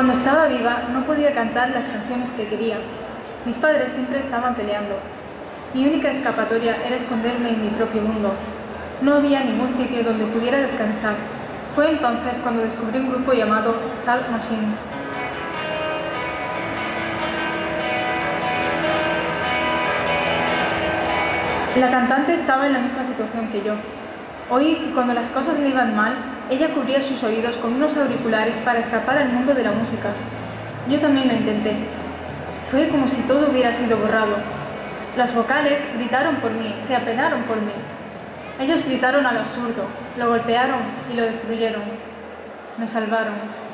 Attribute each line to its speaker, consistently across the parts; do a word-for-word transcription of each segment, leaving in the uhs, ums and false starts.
Speaker 1: Cuando estaba viva no podía cantar las canciones que quería. Mis padres siempre estaban peleando. Mi única escapatoria era esconderme en mi propio mundo. No había ningún sitio donde pudiera descansar. Fue entonces cuando descubrí un grupo llamado Salt Machine. La cantante estaba en la misma situación que yo. Oí que cuando las cosas le iban mal, ella cubría sus oídos con unos auriculares para escapar al mundo de la música. Yo también lo intenté. Fue como si todo hubiera sido borrado. Las vocales gritaron por mí, se apenaron por mí. Ellos gritaron a lo absurdo, lo golpearon y lo destruyeron. Me salvaron.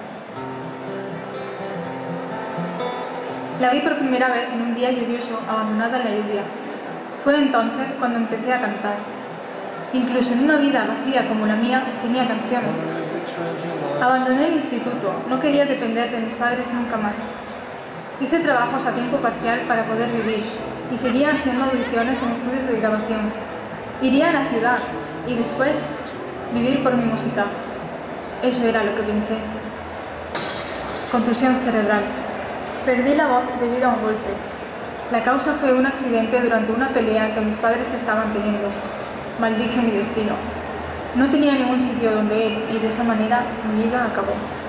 Speaker 1: La vi por primera vez en un día lluvioso, abandonada en la lluvia. Fue entonces cuando empecé a cantar. Incluso en una vida vacía como la mía, tenía canciones. Abandoné el instituto, no quería depender de mis padres nunca más. Hice trabajos a tiempo parcial para poder vivir y seguía haciendo audiciones en estudios de grabación. Iría a la ciudad y después vivir por mi música. Eso era lo que pensé. Confusión cerebral. Perdí la voz debido a un golpe. La causa fue un accidente durante una pelea que mis padres estaban teniendo. Maldije mi destino. No tenía ningún sitio donde ir y de esa manera mi vida acabó.